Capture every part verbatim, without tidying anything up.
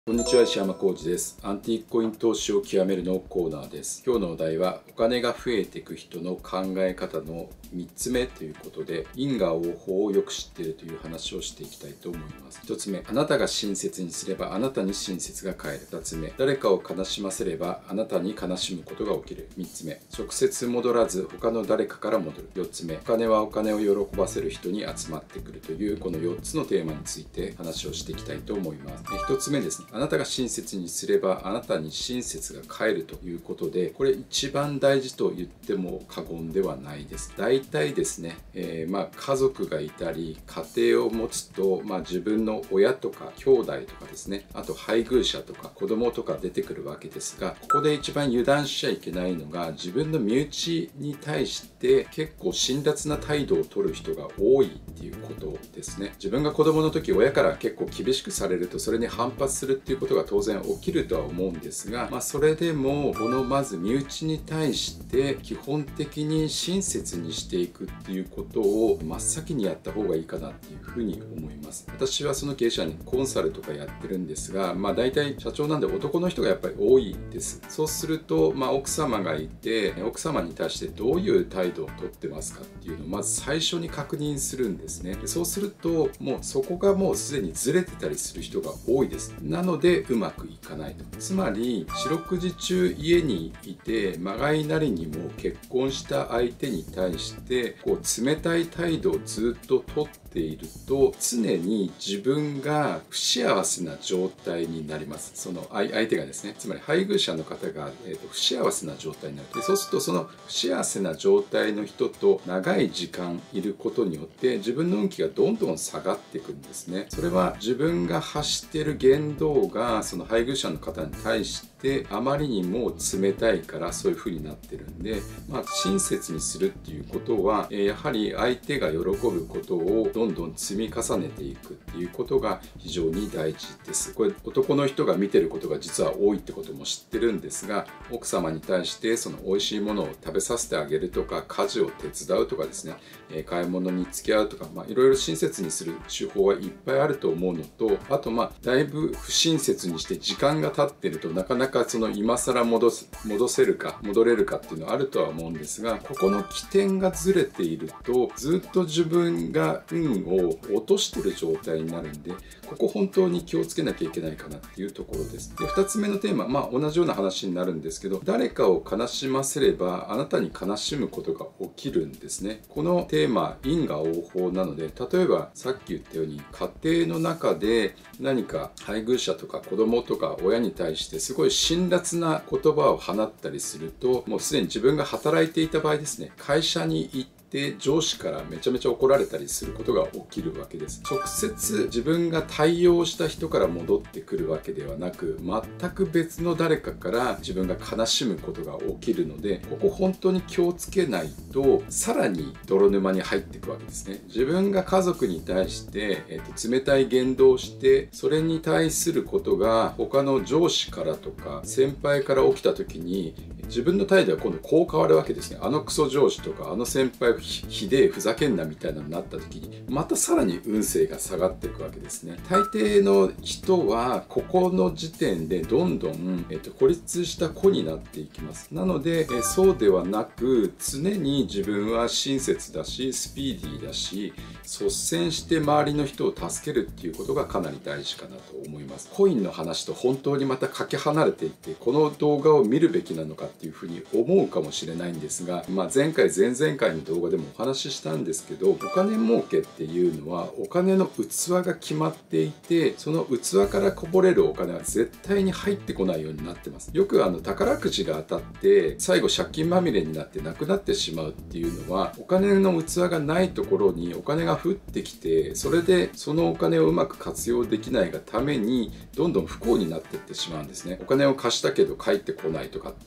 こんにちは、石山浩二です。アンティークコイン投資を極めるのコーナーです。今日のお題は、お金が増えていく人の考え方のみっつめということで、因果応報をよく知っているという話をしていきたいと思います。ひとつめ、あなたが親切にすればあなたに親切が返る。ふたつめ、誰かを悲しませればあなたに悲しむことが起きる。みっつめ、直接戻らず他の誰かから戻る。よっつめ、お金はお金を喜ばせる人に集まってくるというこのよっつのテーマについて話をしていきたいと思います。ひとつめですね、あなたが親切にすればあなたに親切が返るということで、これ一番大事と言っても過言ではないです。大体ですね、えー、まあ家族がいたり家庭を持つと、まあ、自分の親とか兄弟とかですね、あと配偶者とか子供とか出てくるわけですが、ここで一番油断しちゃいけないのが、自分の身内に対して結構辛辣な態度を取る人が多いっていうことですね。自分が子供の時親から結構厳しくされると、それに反発するっていうことが当然起きるとは思うんですが、まあ、それでもこのまず身内に対して基本的に親切にしていくっていうことを真っ先にやった方がいいかなっていうふうに思います。私はその経営者にコンサルとかやってるんですが、まあ大体社長なんで男の人がやっぱり多いです。そうすると、まあ奥様がいて、奥様に対してどういう態度をとってますかっていうのをまず最初に確認するんですね。そうすると、もうそこがもうすでにずれてたりする人が多いです。なのでうまくいかないと。つまり四六時中家にいて、まがいなりにも結婚した相手に対してこう冷たい態度をずっととっていると、常に自分が不幸せな状態になります。その相手がですね、つまり配偶者の方が、えー、と不幸せな状態になる。でそうするとその不幸せな状態の人と長い時間いることによって自分の運気がどんどん下がっていくんですね。それは自分が発している言動がその配偶者の方に対してあまりにも冷たいからそういう風になってるんで、まあ、親切にするっていうことは、えー、やはり相手が喜ぶことをどんどん積み重ねていくっていうことが非常に大事です。これ男の人が見てることが実は多いってことも知ってるんですが、奥様に対してその美味しいものを食べさせてあげるとか、家事を手伝うとかですね、えー、買い物に付き合うとか、まあ、いろいろ親切にする手法はいっぱいあると思うのと、あとまあだいぶ不親切にして時間が経ってるとなかなかその今更戻す戻せるか戻れるかっていうのはあるとは思うんですが、ここの起点がずれているとずっと自分が運を落としてる状態になるんで、ここ本当に気をつけなきゃいけないかなっていうところです。でふたつめのテーマ、まあ同じような話になるんですけど、誰かを悲しませればあなたに悲しむことが起きるんですね。このテーマ因果応報なので、例えばさっき言ったように家庭の中で何か配偶者とか子供とか親に対してすごい辛辣な言葉を放ったりすると、もうすでに自分が働いていた場合ですね、会社に行ってで上司からめちゃめちゃ怒られたりすることが起きるわけです。直接自分が対応した人から戻ってくるわけではなく、全く別の誰かから自分が悲しむことが起きるので、ここ本当に気をつけないとさらに泥沼に入っていくわけですね。自分が家族に対して、えー、と冷たい言動をして、それに対することが他の上司からとか先輩から起きた時に、自分の態度は今度こう変わるわけですね。あのクソ上司とかあの先輩ひでえふざけんなみたいなのになった時に、またさらに運勢が下がっていくわけですね。大抵の人はここの時点でどんどん、えっと、孤立した子になっていきます。なのでえそうではなく、常に自分は親切だしスピーディーだし、率先して周りの人を助けるっていうことがかなり大事かなと思います。コインの話と本当にまたかけ離れていて、この動画を見るべきなのかっていうふうに思うかもしれないんですが、まあ、前回前々回の動画でもお話ししたんですけど、お金儲けっていうのはお金の器が決まっていて、その器からこぼれるお金は絶対に入ってこないようになってます。よくあの宝くじが当たって最後借金まみれになってなくなってしまうっていうのは、お金の器がないところにお金が降ってきて、それでそのお金をうまく活用できないがためにどんどん不幸になっていってしまうんですね。お金を貸したけど返ってこないとかって言って、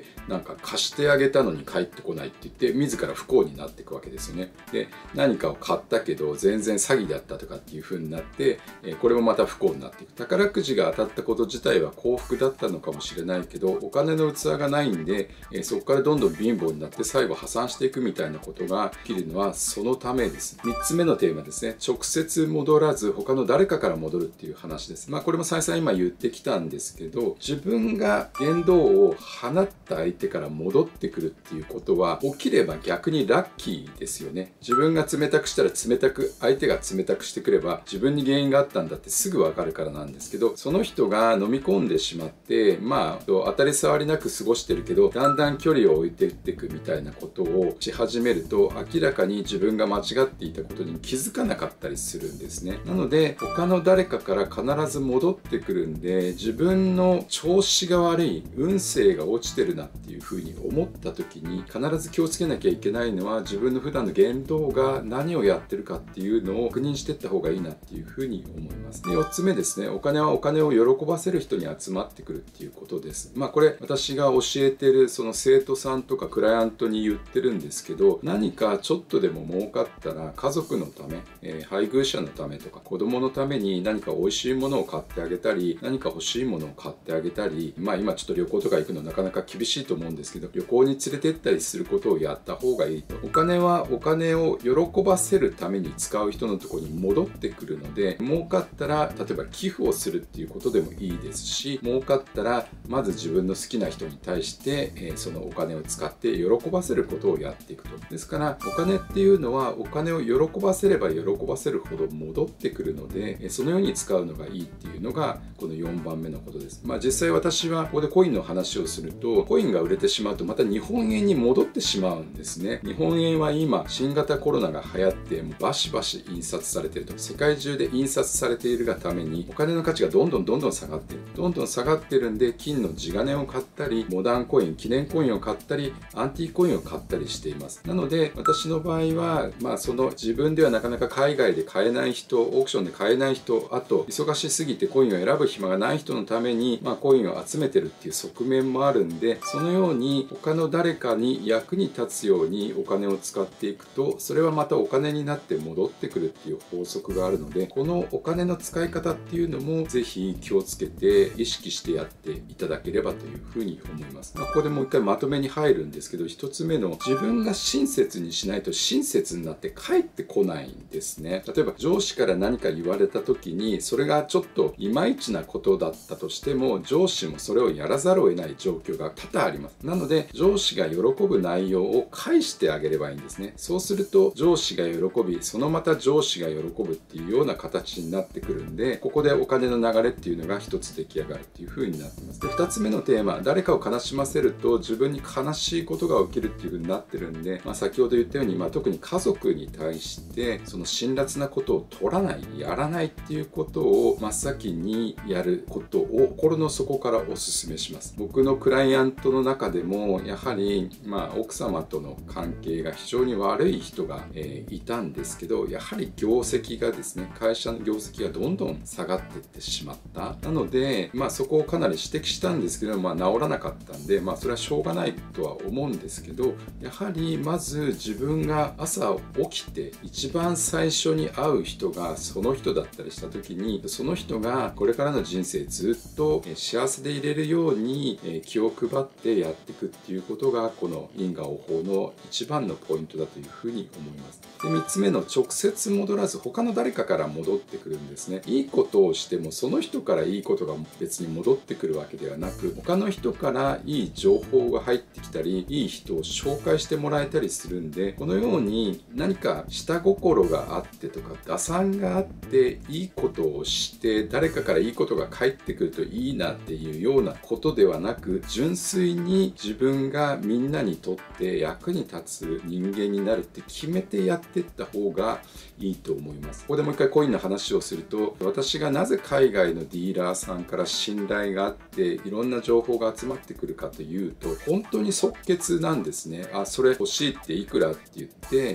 なんか貸してあげたのに返ってこないって言って自ら不幸になっていくわけですよね。で、何かを買ったけど全然詐欺だったとかっていう風になって、これもまた不幸になっていく。宝くじが当たったこと自体は幸福だったのかもしれないけど、お金の器がないんで、そこからどんどん貧乏になって最後破産していくみたいなことが起きるのはそのためです。みっつめのテーマですね。直接戻らず他の誰かから戻るっていう話です。まあこれも再三今言ってきたんですけど、自分が言動を放った相手から戻ってくるっていうことは起きれば逆にラッキーですよね。自分が冷たくしたら冷たく、相手が冷たくしてくれば自分に原因があったんだってすぐわかるからなんですけど、その人が飲み込んでしまってまあ当たり障りなく過ごしてるけど、だんだん距離を置いていっていくみたいなことをし始めると、明らかに自分が間違っていたことに気づかなかったりするんですね。なので他の誰かから必ず戻ってくるんで、自分の調子が悪い、運勢が落ちてるなっていうふうに思った時に必ず気をつけなきゃいけないのは、自分の普段の言動が何をやってるかっていうのを確認していった方がいいなっていうふうに思います。でよっつめですね、お金はお金を喜ばせる人に集まってくるっていうことです。まあこれ私が教えてるその生徒さんとかクライアントに言ってるんですけど、何かちょっとでも儲かったら家族のため、えー、配偶者のためとか子供のために何か美味しいものを買ってあげたり、何か欲しいものを買ってあげたり、まあ今ちょっと旅行とか行くのなかなか厳しいと思うんですけど、旅行に連れて行ったりすることをやった方がいいと。お金はお金を喜ばせるために使う人のところに戻ってくるので、儲かったら例えば寄付をするっていうことでもいいですし、儲かったらまず自分の好きな人に対して、えー、そのお金を使って喜ばせることをやっていくと。ですからお金っていうのはお金を喜ばせれば喜ばせるほど戻ってくるので、そのように使うのがいいっていうのがこのよんばんめのことです。まあ実際私はここでコインの話をすると、コインが売れてしまうとまた日本円に戻ってしまうんですね。日本円は今新型コロナが流行ってもうバシバシ印刷されていると。世界中で印刷されているがためにお金の価値がどんどんどんどん下がっている。どんどん下がってるんで、金の地金を買ったり、モダンコイン、記念コインを買ったり、アンティーコインを買ったりしています。なので私の場合は、まあその自分ではなかなか海外で買えない人、オークションで買えない人、あと忙しすぎてコインを選ぶ暇がない人のために、まあ、コインを集めてるっていう側面もあるんで、そのように他の誰かに役に立つようにお金を使っていくと、それはまたお金になって戻ってくるっていう法則があるので、このお金の使い方っていうのもぜひ気をつけて意識してやっていただければというふうに思います。まあ、ここでもう一回まとめに入るんですけど、一つ目の自分が親切にしないと親切になって帰ってこないんですね。例えば上司から何か言われた時にそれがちょっといまいちなことだったとしても、上司もそれをやらざるを得ない状況が多々あります。なので上司が喜ぶ内容を返してあげればいいんですね。そうすると上司が喜び、そのまた上司が喜ぶっていうような形になってくるんで、ここでお金の流れっていうのが一つ出来上がるっていう風になってます。でふたつめのテーマ、誰かを悲しませると自分に悲しいことが起きるっていう風になってるんで、まあ、先ほど言ったように、まあ、特に家族に対してその辛辣なことを取らない、やらないっていうことを真っ先にやることを心の底からお勧めします。僕のクライアントの中でもやはり、まあ、奥様との関係が非常に悪い人が、えー、いたんですけど、やはり業績がですね、会社の業績がどんどん下がっていってしまった。なので、まあ、そこをかなり指摘したんですけど、まあ、治らなかったんで、まあ、それはしょうがないとは思うんですけど、やはりまず自分が朝起きて一番最初に会う人がその人だったりした時に、その人がこれからの人生ずっと幸せでいれるように気を配ってやっていくっていうことが、この因果応報の一番のポイントだというふうに思います。でみっつめの直接戻らず他の誰かから戻ってくるんですね。いいことをしてもその人からいいことが別に戻ってくるわけではなく、他の人からいい情報が入ってきたり、いい人を紹介してもらえたりするんで、このように何か下心があってとか打算があっていいことをして誰かからいいことが返ってくるといいなっていうようなことではなく、純粋に自分がみんなにとって役に立つ人間になるって決めてやっていった方がいいと思います。ここでもう一回コインの話をすると、私がなぜ海外のディーラーさんから信頼があっていろんな情報が集まってくるかというと、本当に即決なんですね。あ、それ欲しいっていくらって言って、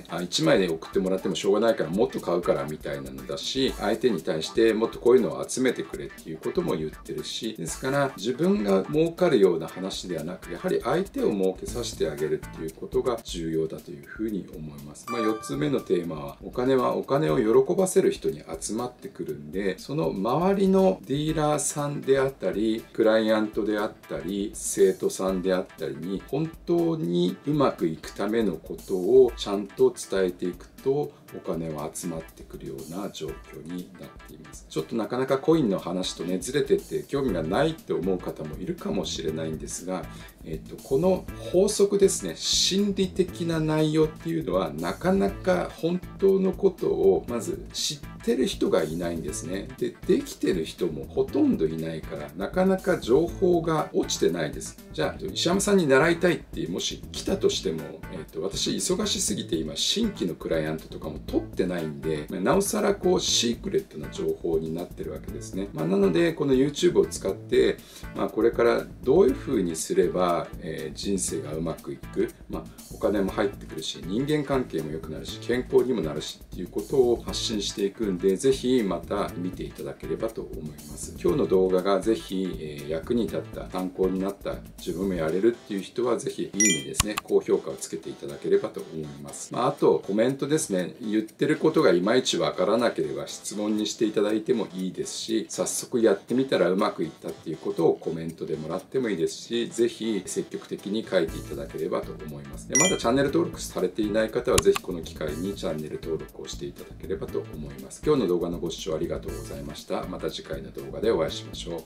あ、いちまいで送ってもらってもしょうがないからもっと買うからみたいなのだし、相手に対してもっとこういうのを集めてくれっていうことも言ってるし、ですから自分が儲かるような話ではなく、やはり相手を儲けさせてあげるっていうことが重要だというふうに思います。まあ、よっつめのテーマは、お金はお金を喜ばせる人に集まってくるんで、その周りのディーラーさんであったり、クライアントであったり、生徒さんであったりに本当にうまくいくためのことをちゃんと伝えていくと、お金は集まってくるような状況になっています。ちょっとなかなかコインの話とねずれてって興味がないって思う方もいるかもしれないんですが、えっと、この法則ですね、心理的な内容っていうのはなかなか本当のことをまず知ってる人がいないんですね。で、できてる人もほとんどいないから、なかなか情報が落ちてないです。じゃあ石山さんに習いたいってもし来たとしても、えっと、私忙しすぎて今新規のクライアントとかも取ってないんで、なおさらこうシークレットな情報になってるわけですね。まあ、なのでこの YouTube を使って、まあ、これからどういうふうにすれば、えー、人生がうまくいく、まあ、お金も入ってくるし、人間関係も良くなるし、健康にもなるしっていうことを発信していくんで、ぜひまた見ていただければと思います。今日の動画がぜひ、えー、役に立った、参考になった、自分もやれるっていう人はぜひいいねですね、高評価をつけていただければと思います。まあ、あとコメントですね、言ってることがいまいちわからなければ質問にしていただいてもいいですし、早速やってみたらうまくいったっていうことをコメントでもらってもいいですし、ぜひ積極的に書いていただければと思います。で、まだチャンネル登録されていない方はぜひこの機会にチャンネル登録をしていただければと思います。今日の動画のご視聴ありがとうございました。また次回の動画でお会いしましょう。